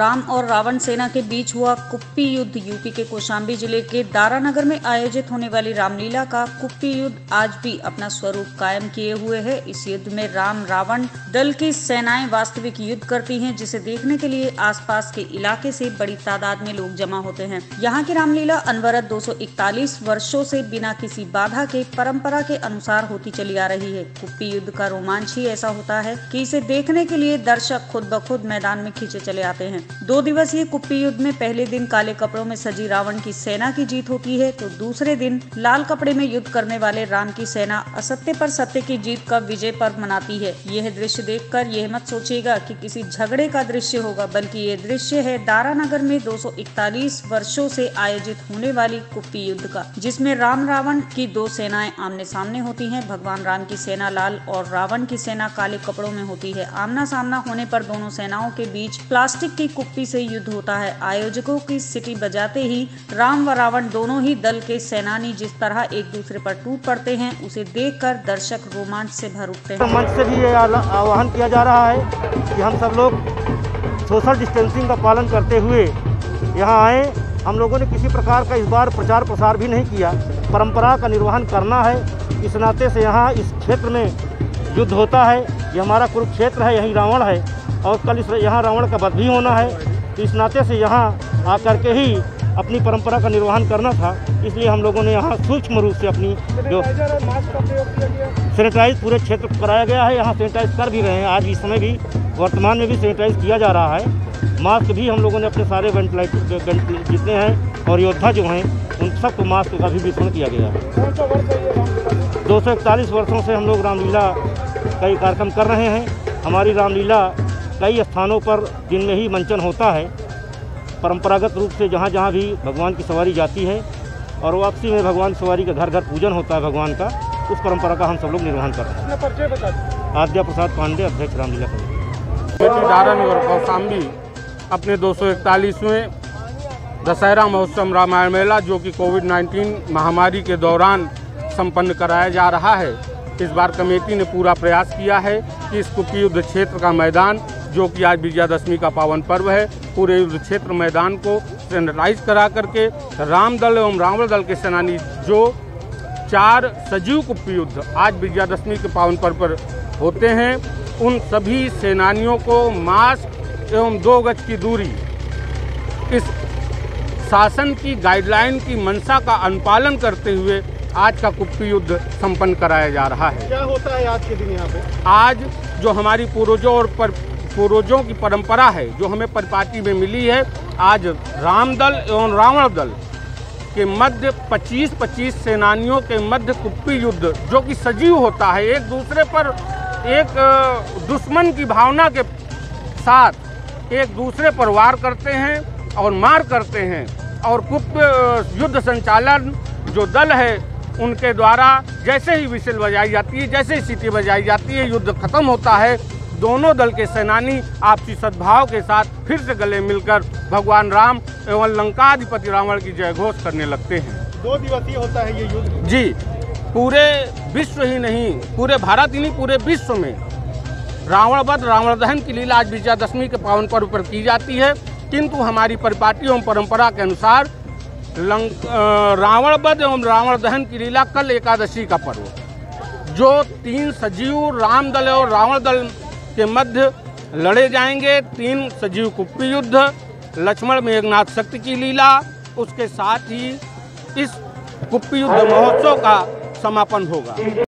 राम और रावण सेना के बीच हुआ कुप्पी युद्ध। यूपी के कौशाम्बी जिले के दारानगर में आयोजित होने वाली रामलीला का कुप्पी युद्ध आज भी अपना स्वरूप कायम किए हुए है। इस युद्ध में राम रावण दल की सेनाएं वास्तविक युद्ध करती हैं, जिसे देखने के लिए आसपास के इलाके से बड़ी तादाद में लोग जमा होते हैं। यहाँ की रामलीला अनवरत 241 वर्षों से बिना किसी बाधा के परंपरा के अनुसार होती चली आ रही है। कुप्पी युद्ध का रोमांच ही ऐसा होता है कि इसे देखने के लिए दर्शक खुद ब खुद मैदान में खींचे चले आते हैं। 2 दिवसीय कुप्पी युद्ध में पहले दिन काले कपड़ों में सजी रावण की सेना की जीत होती है, तो दूसरे दिन लाल कपड़े में युद्ध करने वाले राम की सेना असत्य पर सत्य की जीत का विजय पर्व मनाती है। यह दृश्य देखकर यह मत सोचिएगा कि किसी झगड़े का दृश्य होगा, बल्कि ये दृश्य है दारानगर में 241 वर्षों से आयोजित होने वाली कुप्पी युद्ध का, जिसमें राम रावण की 2 सेनाएं आमने सामने होती हैं। भगवान राम की सेना लाल और रावण की सेना काले कपड़ों में होती है। आमना सामना होने पर दोनों सेनाओं के बीच प्लास्टिक की कुप्पी से युद्ध होता है। आयोजकों की सीटी बजाते ही राम व रावण दोनों ही दल के सेनानी जिस तरह एक दूसरे पर टूट पड़ते हैं, उसे देखकर दर्शक रोमांच से भर उठते हैं। मंच से भी ये आह्वान किया जा रहा है कि हम सब लोग सोशल डिस्टेंसिंग का पालन करते हुए यहाँ आए। हम लोगों ने किसी प्रकार का इस बार प्रचार प्रसार भी नहीं किया। परंपरा का निर्वहन करना है, इस नाते से यहाँ इस क्षेत्र में युद्ध होता है। ये हमारा कुरुक्षेत्र है, यहीं रावण है और कल यहाँ रावण का वध भी होना है। तो इस नाते से यहाँ आकर के ही अपनी परंपरा का निर्वहन करना था, इसलिए हम लोगों ने यहाँ सूक्ष्म रूप से अपनी जो सैनिटाइज पूरे क्षेत्र को कराया गया है। यहाँ सैनिटाइज कर भी रहे हैं, आज इस समय भी वर्तमान में भी सैनिटाइज किया जा रहा है। मास्क भी हम लोगों ने अपने सारे वेंटिलेटर जितने हैं और योद्धा जो हैं उन सबको मास्क का भी वितरण किया गया है। 241 वर्षों से हम लोग रामलीला कई कार्यक्रम कर रहे हैं। हमारी रामलीला कई स्थानों पर दिन में ही मंचन होता है। परंपरागत रूप से जहाँ जहाँ भी भगवान की सवारी जाती है और वापसी में भगवान सवारी का घर घर पूजन होता है भगवान का, उस परंपरा का हम सब लोग निर्वहन कर रहे हैं। आद्या प्रसाद पांडे, अध्यक्ष रामलीला कमेटी, दारानगर कौशाम्बी अपने 241वें दशहरा महोत्सव रामायण मेला, जो कि कोविड-19 महामारी के दौरान संपन्न कराया जा रहा है। इस बार कमेटी ने पूरा प्रयास किया है कि इस कुप्पी युद्ध क्षेत्र का मैदान, जो कि आज विजयादशमी का पावन पर्व है, पूरे युद्ध क्षेत्र मैदान को सैनिटाइज करा करके राम दल एवं रावण दल के सेनानी जो 4 सजीव कुप्पी युद्ध आज विजयादशमी के पावन पर्व पर होते हैं, उन सभी सेनानियों को मास्क एवं 2 गज की दूरी, इस शासन की गाइडलाइन की मंशा का अनुपालन करते हुए आज का कुप्पी युद्ध संपन्न कराया जा रहा है। क्या होता है आज के दिन यहाँ पे? आज जो हमारी पूर्वजों की परंपरा है, जो हमें परिपाटी में मिली है, आज राम दल एवं रावण दल के मध्य 25-25 सेनानियों के मध्य कुप्पी युद्ध, जो कि सजीव होता है, एक दूसरे पर एक दुश्मन की भावना के साथ एक दूसरे पर वार करते हैं और मार करते हैं। और कुप्पी युद्ध संचालन जो दल है उनके द्वारा जैसे ही विशेल बजाई जाती है, जैसे ही सीटी बजाई जाती है, युद्ध खत्म होता है। दोनों दल के सेनानी आपसी सद्भाव के साथ फिर से गले मिलकर भगवान राम एवं लंकाधिपति रावण की जय घोष करने लगते हैं। 2 दिवसीय होता है ये युद्ध जी। पूरे विश्व ही नहीं, पूरे भारत ही नहीं, पूरे विश्व में रावण वध रावण दहन की लीला आज विजयादशमी के पावन पर्व पर की जाती है। किंतु हमारी परिपाटी एवं परंपरा के अनुसार रावण वध एवं रावण दहन की लीला कल एकादशी का पर्व, जो 3 सजीव राम दल और रावण दल के मध्य लड़े जाएंगे। 3 सजीव कुप्पी युद्ध, लक्ष्मण मेघनाथ शक्ति की लीला, उसके साथ ही इस कुप्पी युद्ध महोत्सव का समापन होगा।